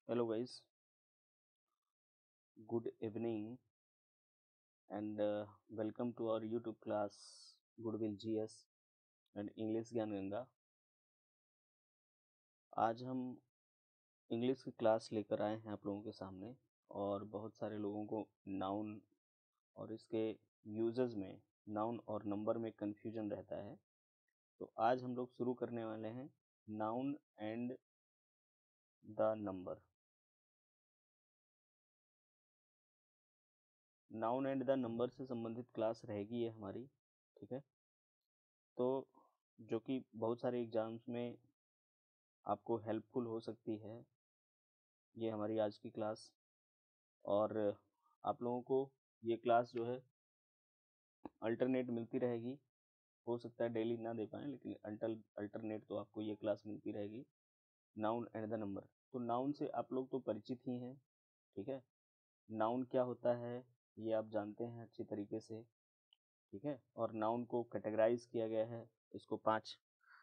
Hello guys, good evening and welcome to our YouTube class Goodwill GS and English ज्ञान गंगा। आज हम English की class लेकर आए हैं आप लोगों के सामने और बहुत सारे लोगों को नाउन और इसके यूजेस में नाउन और नंबर में कन्फ्यूजन रहता है। तो आज हम लोग शुरू करने वाले हैं noun and the number. Noun and the number से संबंधित क्लास रहेगी ये हमारी, ठीक है। तो जो कि बहुत सारे एग्जाम्स में आपको हेल्पफुल हो सकती है ये हमारी आज की क्लास। और आप लोगों को ये क्लास जो है अल्टरनेट मिलती रहेगी। हो सकता है डेली ना दे पाएँ, लेकिन अल्टरनेट तो आपको ये क्लास मिलती रहेगी नाउन एंड द नंबर। तो नाउन से आप लोग तो परिचित ही हैं, ठीक है। नाउन क्या होता है ये आप जानते हैं अच्छी तरीके से, ठीक है। और नाउन को कैटेगराइज किया गया है, इसको 5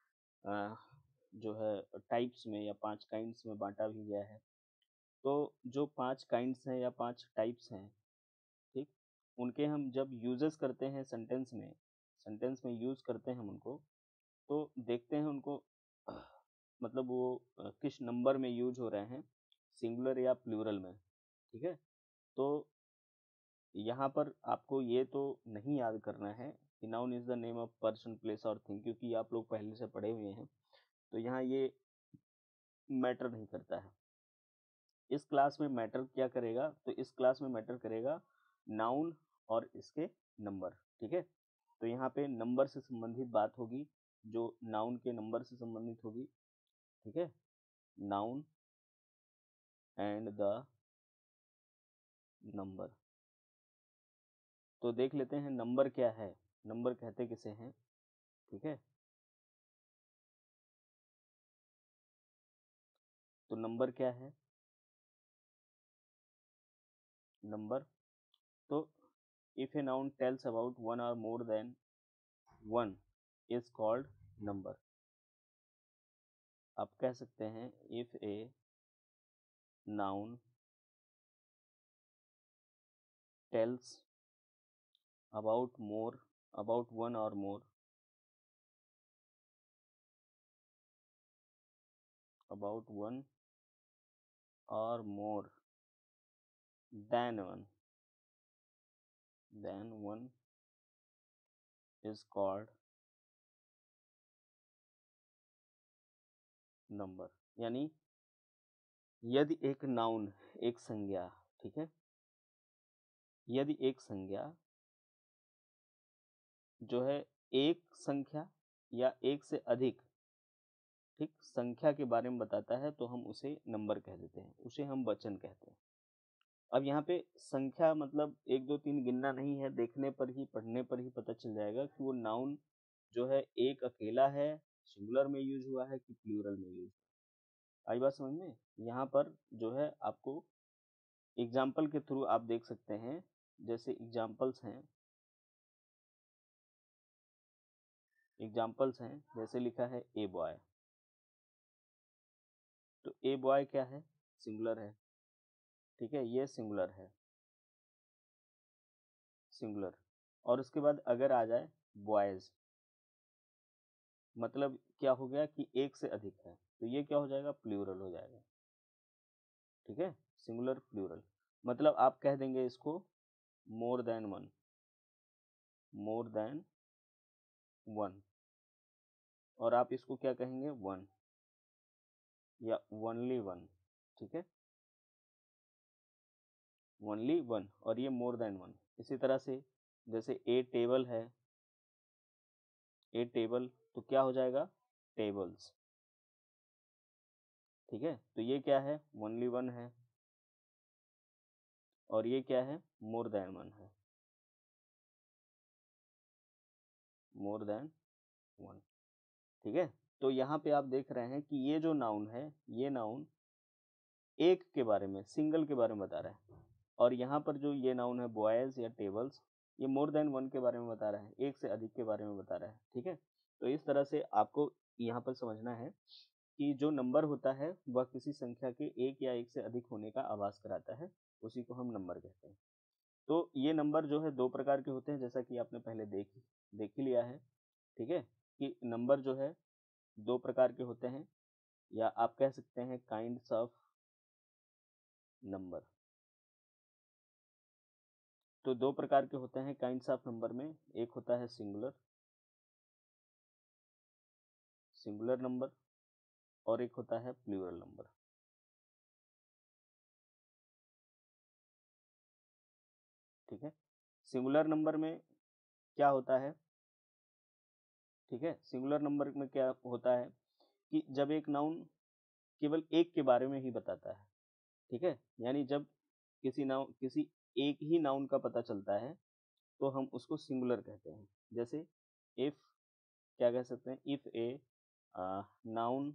जो है टाइप्स में या 5 काइंड्स में बांटा भी गया है। तो जो 5 काइंड्स हैं या 5 टाइप्स हैं, ठीक, उनके हम जब यूजेस करते हैं सेंटेंस में यूज़ करते हैं हम उनको, तो देखते हैं उनको मतलब वो किस नंबर में यूज हो रहे हैं, सिंगुलर या प्लूरल में, ठीक है। तो यहाँ पर आपको ये तो नहीं याद करना है कि noun is the name of person, place और थिंग, क्योंकि आप लोग पहले से पढ़े हुए हैं, तो यहाँ ये मैटर नहीं करता है। इस क्लास में मैटर क्या करेगा, तो इस क्लास में मैटर करेगा नाउन और इसके नंबर, ठीक है। तो यहाँ पे नंबर से संबंधित बात होगी जो नाउन के नंबर से संबंधित होगी, ठीक है। Noun and the number. तो देख लेते हैं नंबर क्या है, नंबर कहते किसे हैं, ठीक है। तो नंबर क्या है, नंबर, तो if a noun tells about one or more than one is called number. आप कह सकते हैं if a noun tells about one or more about one or more than one is called number। यानी यदि एक noun, एक संज्ञा, ठीक है, यदि एक संज्ञा जो है एक संख्या या एक से अधिक, ठीक, संख्या के बारे में बताता है तो हम उसे नंबर कह देते हैं, उसे हम वचन कहते हैं। अब यहाँ पे संख्या मतलब 1 2 3 गिनना नहीं है, देखने पर ही, पढ़ने पर ही पता चल जाएगा कि वो नाउन जो है एक अकेला है, सिंगुलर में यूज हुआ है कि प्लूरल में यूज। आई बात समझ में। यहाँ पर जो है आपको एग्जाम्पल के थ्रू आप देख सकते हैं, जैसे एग्जाम्पल्स हैं जैसे लिखा है ए बॉय। तो ए बॉय क्या है, सिंगुलर है, ठीक है, ये सिंगुलर है, सिंगुलर। और उसके बाद अगर आ जाए बॉयज, मतलब क्या हो गया कि एक से अधिक है, तो ये क्या हो जाएगा, प्लूरल हो जाएगा, ठीक है, सिंगुलर प्लूरल। मतलब आप कह देंगे इसको more than one, more than one, और आप इसको क्या कहेंगे, वन या ओनली वन, ठीक है, ओनली वन, और ये मोर देन वन। इसी तरह से जैसे ए टेबल है, ए टेबल, तो क्या हो जाएगा, टेबल्स, ठीक है। तो ये क्या है, ओनली वन है, और ये क्या है, मोर देन वन है, मोर देन वन, ठीक है। तो यहाँ पे आप देख रहे हैं कि ये जो नाउन है, ये नाउन एक के बारे में, सिंगल के बारे में बता रहा है, और यहाँ पर जो ये नाउन है बॉयज या टेबल्स, ये मोर देन वन के बारे में बता रहा है, एक से अधिक के बारे में बता रहा है, ठीक है। तो इस तरह से आपको यहाँ पर समझना है कि जो नंबर होता है वह किसी संख्या के एक या एक से अधिक होने का आभास कराता है, उसी को हम नंबर कहते हैं। तो ये नंबर जो है दो प्रकार के होते हैं, जैसा कि आपने पहले देख ही लिया है, ठीक है, कि नंबर जो है दो प्रकार के होते हैं, या आप कह सकते हैं काइंड्स ऑफ नंबर। तो दो प्रकार के होते हैं काइंड्स ऑफ नंबर में, एक होता है सिंगुलर नंबर और एक होता है प्लूरल नंबर। ठीक है, सिंगुलर नंबर में क्या होता है, ठीक है, सिंगुलर नंबर में क्या होता है कि जब एक नाउन केवल एक के बारे में ही बताता है, ठीक है, यानी जब किसी एक ही नाउन का पता चलता है तो हम उसको सिंगुलर कहते हैं। जैसे इफ, क्या कह सकते हैं, if a noun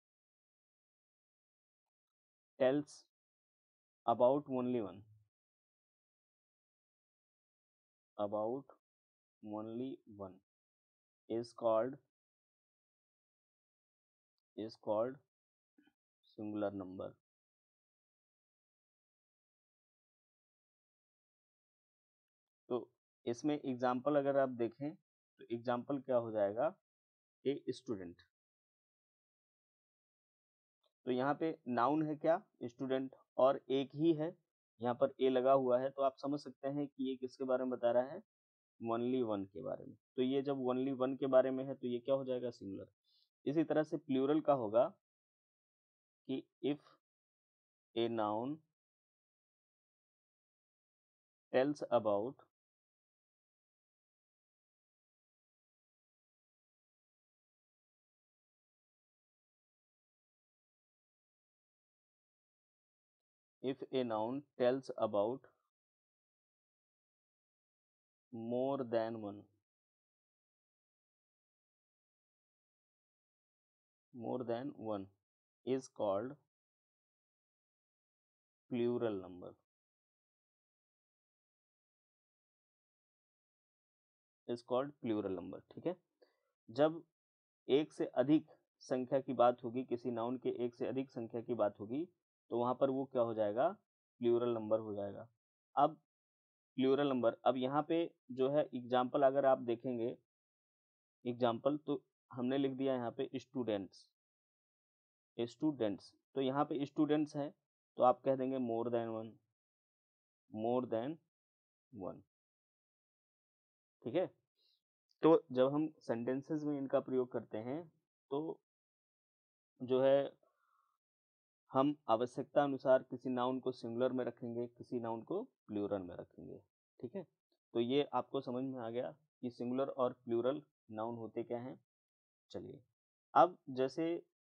tells about only one, about only one is called singular number। तो इसमें एग्जाम्पल अगर आप देखें तो एग्जाम्पल क्या हो जाएगा, ए स्टूडेंट। तो यहाँ पे नाउन है क्या, स्टूडेंट, और एक ही है, यहाँ पर ए लगा हुआ है, तो आप समझ सकते हैं कि ये किसके बारे में बता रहा है, ओनली वन के बारे में। तो ये जब ओनली वन के बारे में है तो ये क्या हो जाएगा, सिंगुलर। इसी तरह से प्लूरल का होगा कि if a noun tells about if a noun tells about more than one is called plural number, ठीक है। जब एक से अधिक संख्या की बात होगी, किसी नाउन के एक से अधिक संख्या की बात होगी, तो वहां पर वो क्या हो जाएगा, प्लूरल नंबर हो जाएगा। अब प्लूरल नंबर, अब यहाँ पे जो है एग्जाम्पल अगर आप देखेंगे, एग्जाम्पल तो हमने लिख दिया यहाँ पे स्टूडेंट्स, तो यहाँ पे स्टूडेंट्स है तो आप कह देंगे मोर देन वन, ठीक है। तो जब हम सेंटेंसेस में इनका प्रयोग करते हैं तो जो है हम आवश्यकता अनुसार किसी नाउन को सिंगुलर में रखेंगे, किसी नाउन को प्लूरल में रखेंगे, ठीक है। तो ये आपको समझ में आ गया कि सिंगुलर और प्लूरल नाउन होते क्या हैं। चलिए, अब जैसे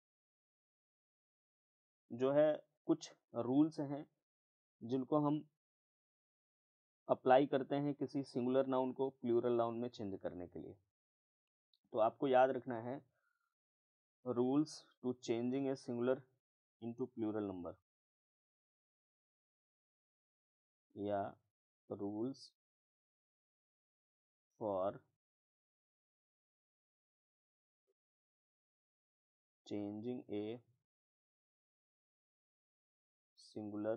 जो है कुछ रूल्स हैं जिनको हम अप्लाई करते हैं किसी सिंगुलर नाउन को प्लूरल नाउन में चेंज करने के लिए। तो आपको याद रखना है rules to changing a singular into plural number, या rules for changing a singular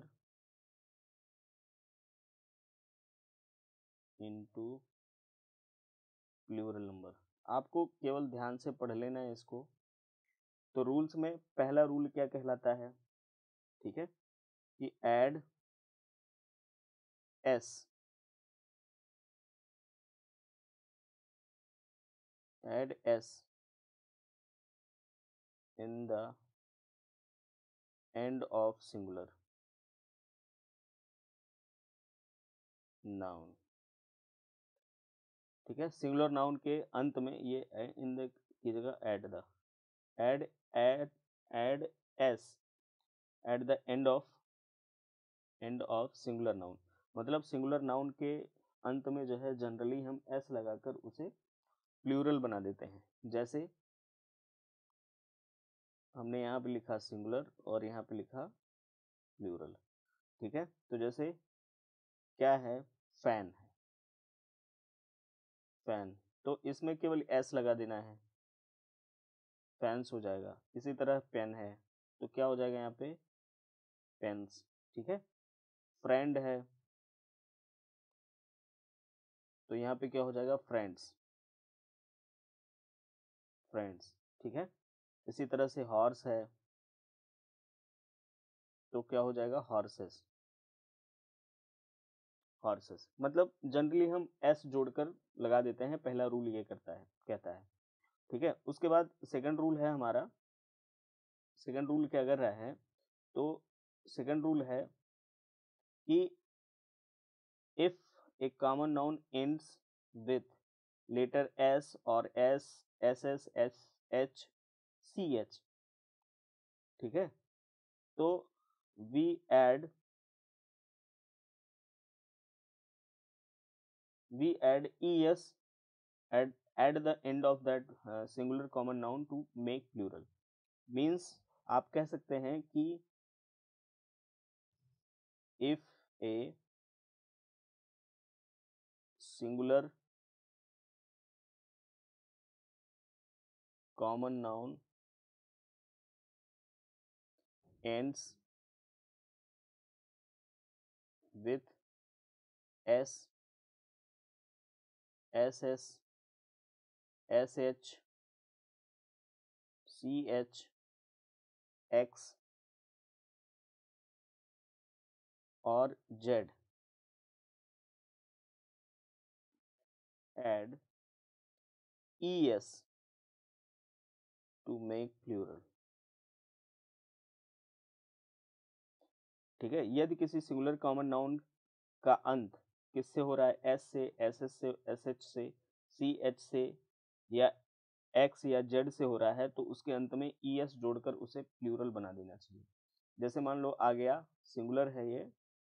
into plural number. आपको केवल ध्यान से पढ़ लेना है इसको। तो रूल्स में पहला रूल क्या कहलाता है, ठीक है, कि add s in the end of singular noun, ठीक है। सिंगुलर नाउन के अंत में ये इन द की जगह add add add s at the end of singular noun. मतलब सिंगुलर नाउन के अंत में जो है जनरली हम एस लगाकर उसे प्लूरल बना देते हैं। जैसे हमने यहाँ पे लिखा सिंगुलर और यहाँ पे लिखा प्लूरल, ठीक है। तो जैसे क्या है, फैन है, फैन, तो इसमें केवल एस लगा देना है, फैंस हो जाएगा। इसी तरह पेन है तो क्या हो जाएगा यहाँ पे पेन्स, ठीक है। फ्रेंड है तो यहाँ पे क्या हो जाएगा फ्रेंड्स, फ्रेंड्स, ठीक है। इसी तरह से हॉर्स है तो क्या हो जाएगा हॉर्सेस, हॉर्सेस। मतलब जनरली हम एस जोड़कर लगा देते हैं, पहला रूल ये करता है कहता है, ठीक है। उसके बाद सेकंड रूल है हमारा, सेकंड रूल क्या कर रहा है, तो सेकंड रूल है कि if a common noun ends with letter s और s s s s h c h, ठीक है, तो we add es at the end of that singular common noun to make plural। Means आप कह सकते हैं कि if a singular common noun ends with s ss sh ch x और z, add es to make plural, ठीक है। यदि किसी सिंगुलर कॉमन नाउन का अंत किससे हो रहा है, एस से, एस एस से, एस एच से, सी एच से या एक्स या जेड से हो रहा है तो उसके अंत में ई एस जोड़कर उसे प्लूरल बना देना चाहिए। जैसे मान लो आ गया सिंगुलर है ये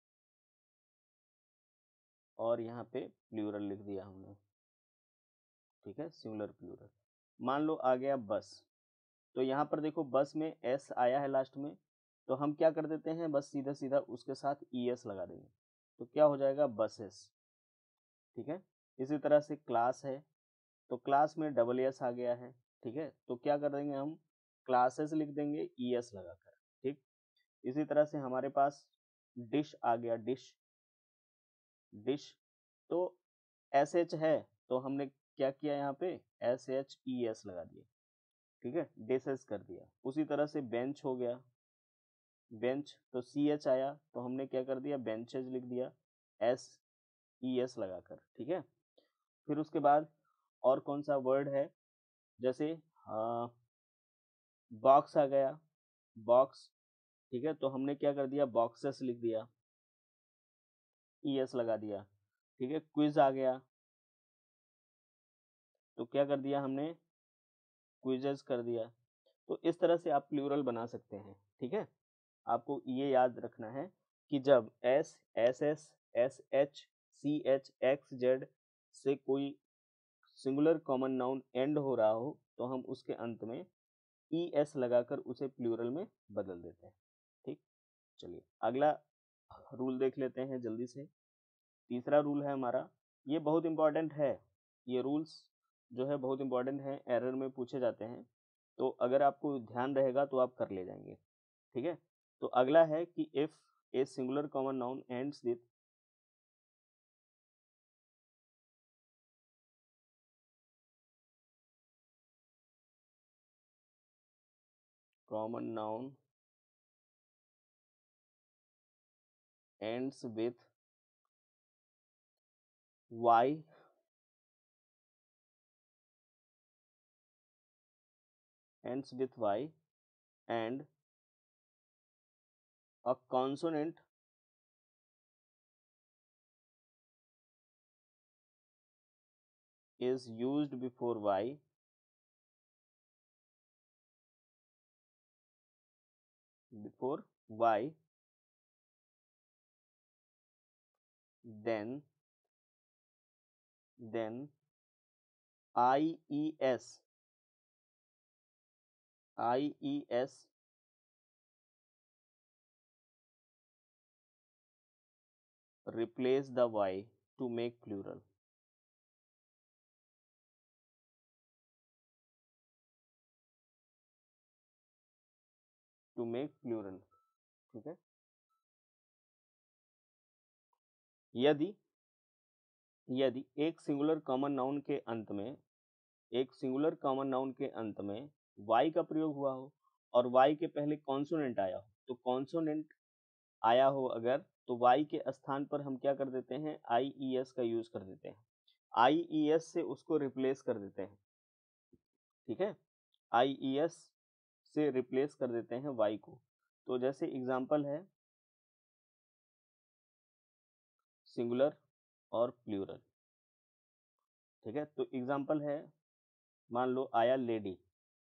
और यहाँ पे प्लूरल लिख दिया हमने, ठीक है, सिंगुलर प्लूरल। मान लो आ गया बस, तो यहाँ पर देखो बस में एस आया है लास्ट में, तो हम क्या कर देते हैं बस सीधा सीधा उसके साथ ई एस लगा देंगे, तो क्या हो जाएगा बसेस, ठीक है। इसी तरह से क्लास है तो क्लास में डबल एस आ गया है, ठीक है, तो क्या कर देंगे हम क्लासेस लिख देंगे ई एस लगाकर, ठीक। इसी तरह से हमारे पास डिश आ गया, डिश, डिश, तो एस एच है तो हमने क्या किया यहाँ पे एस एच ई एस लगा दिया, ठीक है, डिशेस कर दिया। उसी तरह से बेंच हो गया, बेंच तो सी एच आया तो हमने क्या कर दिया बेंचेज लिख दिया एस ई एस लगाकर, ठीक है। फिर उसके बाद और कौन सा वर्ड है, जैसे बॉक्स आ गया, बॉक्स, ठीक है, तो हमने क्या कर दिया बॉक्सेस लिख दिया, ई एस लगा दिया, ठीक है। क्विज आ गया तो क्या कर दिया हमने क्विजेस कर दिया। तो इस तरह से आप प्लूरल बना सकते हैं, ठीक है। आपको ये याद रखना है कि जब s s s s h c h x z से कोई सिंगुलर कॉमन नाउन एंड हो रहा हो तो हम उसके अंत में ई एस लगाकर उसे प्लूरल में बदल देते हैं, ठीक। चलिए अगला रूल देख लेते हैं जल्दी से। तीसरा रूल है हमारा, ये बहुत इंपॉर्टेंट है, ये रूल्स जो है बहुत इंपॉर्टेंट है, एरर में पूछे जाते हैं, तो अगर आपको ध्यान रहेगा तो आप कर ले जाएंगे, ठीक है। तो अगला है कि if a singular common noun ends with common noun ends with y ends with y and a consonant is used before y, before y, then ies ies replace the y to make plural, to make plural. ठीक है, यदि यदि एक singular common noun के अंत में Y का प्रयोग हुआ हो और वाई के पहले कॉन्सोनेंट आया हो, तो कॉन्सोनेंट आया हो अगर, तो वाई के स्थान पर हम क्या कर देते हैं, आई ई एस का यूज कर देते हैं, आई ई एस से उसको रिप्लेस कर देते हैं। ठीक है, आई ई एस से रिप्लेस कर देते हैं वाई को। तो जैसे एग्जांपल है सिंगुलर और प्लूरल। ठीक है, तो एग्जांपल है, मान लो आया लेडी,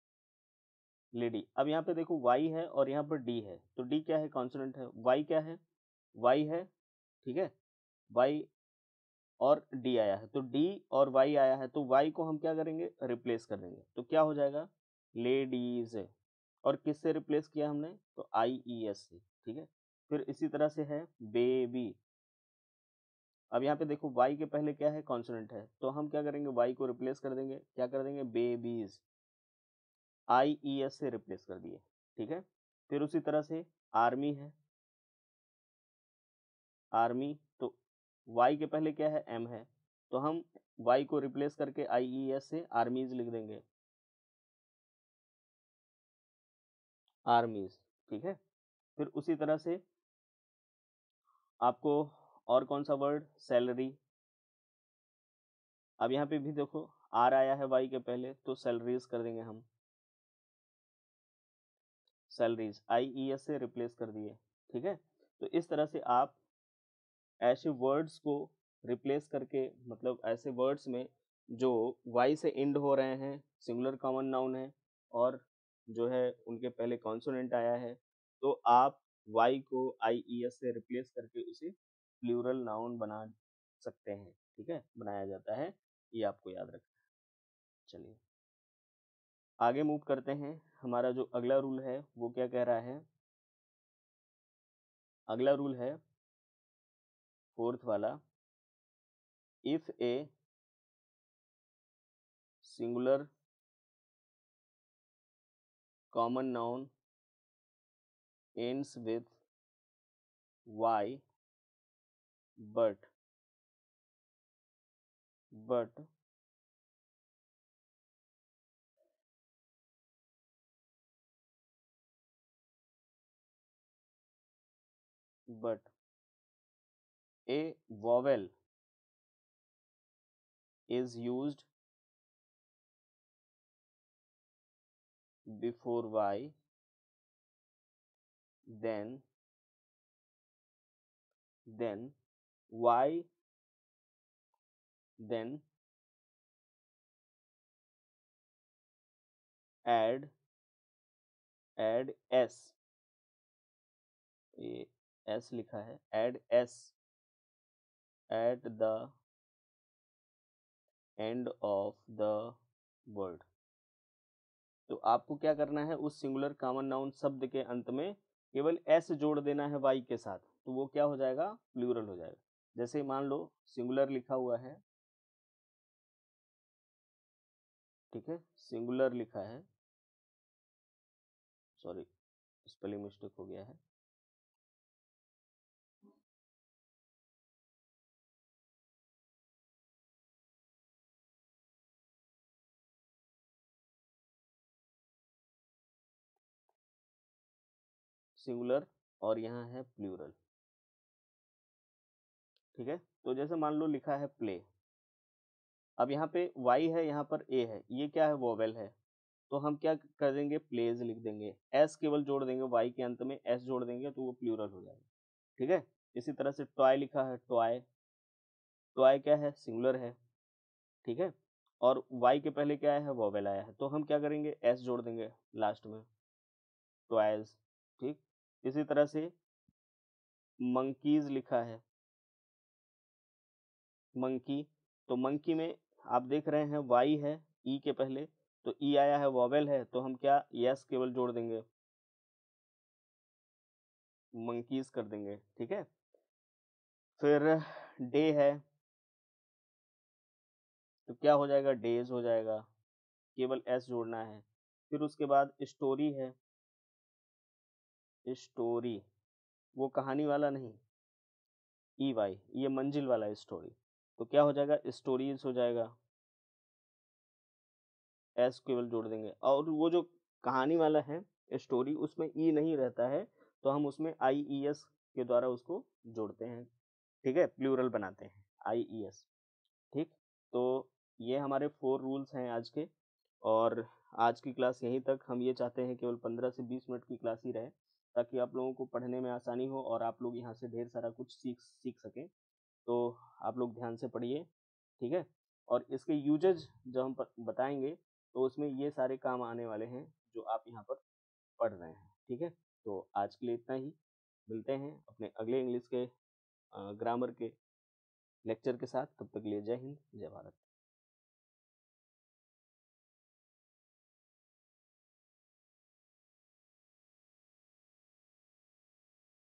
अब यहाँ पे देखो वाई है और यहाँ पर डी है, तो डी क्या है, कॉन्सोनेंट है, वाई क्या है, वाई है। ठीक है, वाई और डी आया है, तो डी और वाई आया है, तो वाई को हम क्या करेंगे, रिप्लेस कर देंगे, तो क्या हो जाएगा, लेडीज। और किससे रिप्लेस किया हमने, तो आई ई एस से। ठीक है, फिर इसी तरह से है बेबी। अब यहाँ पे देखो वाई के पहले क्या है, कॉन्सोनेंट है, तो हम क्या करेंगे, वाई को रिप्लेस कर देंगे, क्या कर देंगे, बेबीज, आई ई एस से रिप्लेस कर दिए। ठीक है, फिर उसी तरह से आर्मी है, आर्मी, तो वाई के पहले क्या है, एम है, तो हम वाई को रिप्लेस करके आई ई एस से आर्मीज लिख देंगे, आर्मीज। ठीक है, फिर उसी तरह से आपको और कौन सा वर्ड, सैलरी। अब यहाँ पे भी देखो आर आया है वाई के पहले, तो सैलरीज कर देंगे हम, सैलरीज आई ई एस से रिप्लेस कर दिए। ठीक है, तो इस तरह से आप ऐसे वर्ड्स को रिप्लेस करके, मतलब ऐसे वर्ड्स में जो वाई से एंड हो रहे हैं, सिंगुलर कॉमन नाउन है और जो है उनके पहले कॉन्सोनेंट आया है, तो आप वाई को आई ई एस से रिप्लेस करके उसे प्लूरल नाउन बना सकते हैं। ठीक है, बनाया जाता है, ये आपको याद रखना है। चलिए आगे मूव करते हैं, हमारा जो अगला रूल है वो क्या कह रहा है, अगला रूल है फोर्थ वाला, if a singular common noun ends with y but but a vowel is used before y, then y, then add s, ये s लिखा है, add s at the end of the word। तो आपको क्या करना है, उस सिंगुलर कॉमन नाउन शब्द के अंत में केवल s जोड़ देना है y के साथ, तो वो क्या हो जाएगा, प्लूरल हो जाएगा। जैसे मान लो सिंगुलर लिखा हुआ है, ठीक है, सिंगुलर लिखा है, सॉरी स्पेलिंग मिस्टेक हो गया है, सिंगुलर और यहाँ है प्लूरल। ठीक है, तो जैसे मान लो लिखा है प्ले, अब यहाँ पे y है, यहाँ पर a है, ये क्या है, वोवेल है, तो हम क्या कर देंगे, प्लेज लिख देंगे, s केवल जोड़ देंगे, y के अंत में s जोड़ देंगे तो वो प्लूरल हो जाएगा। ठीक है, इसी तरह से टॉय लिखा है, टॉय, टॉय क्या है, सिंगुलर है। ठीक है, और y के पहले क्या है, वोवेल आया है, तो हम क्या करेंगे, s जोड़ देंगे लास्ट में, टॉयज। ठीक, इसी तरह से मंकीज लिखा है, मंकी, तो मंकी में आप देख रहे हैं वाई है ई के पहले, तो ई आया है, वॉवेल है, तो हम क्या, यस केवल जोड़ देंगे, मंकीज कर देंगे। ठीक है, फिर डे है, तो क्या हो जाएगा, डेज हो जाएगा, केवल एस जोड़ना है। फिर उसके बाद स्टोरी है, स्टोरी, वो कहानी वाला नहीं, ई वाई, ये मंजिल वाला स्टोरी। तो क्या हो जाएगा, स्टोरीज हो जाएगा, एस केवल जोड़ देंगे। और वो जो कहानी वाला है स्टोरी, उसमें ई नहीं रहता है, तो हम उसमें आई ई एस के द्वारा उसको जोड़ते हैं, ठीक है, प्लूरल बनाते हैं, आई ई एस। ठीक, तो ये हमारे 4 रूल्स हैं आज के। और आज की क्लास यहीं तक। हम ये चाहते हैं केवल 15 से 20 मिनट की क्लास ही रहे, ताकि आप लोगों को पढ़ने में आसानी हो और आप लोग यहाँ से ढेर सारा कुछ सीख सीख सकें। तो आप लोग ध्यान से पढ़िए, ठीक है। और इसके यूजेज जो हम बताएंगे, तो उसमें ये सारे काम आने वाले हैं जो आप यहाँ पर पढ़ रहे हैं, ठीक है। तो आज के लिए इतना ही। मिलते हैं अपने अगले इंग्लिश के ग्रामर के लेक्चर के साथ। तब तक के लिए जय हिंद, जय भारत।